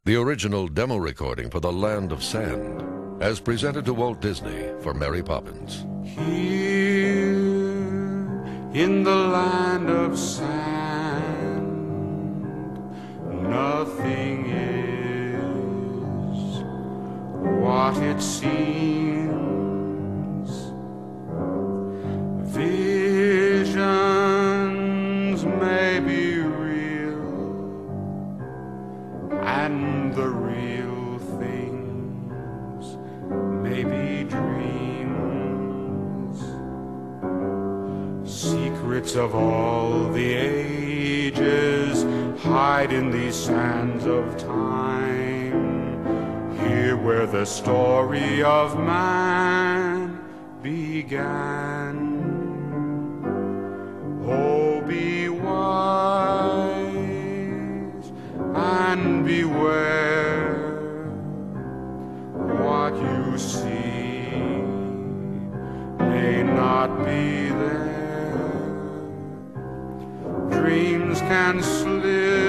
the original demo recording for the Land of Sand, as presented to Walt Disney for Mary Poppins. Here in the land of sand, nothing is what it seems. Visions may be real, and the real things may be dreams. Secrets of all the ages hide in these sands of time, here where the story of man began. Oh, be wise and beware. What you see may not be there. Dreams can slip